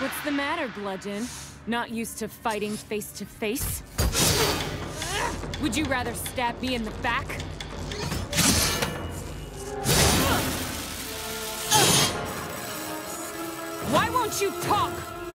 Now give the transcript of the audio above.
What's the matter, Bludgeon? Not used to fighting face to face? Would you rather stab me in the back? Why won't you talk?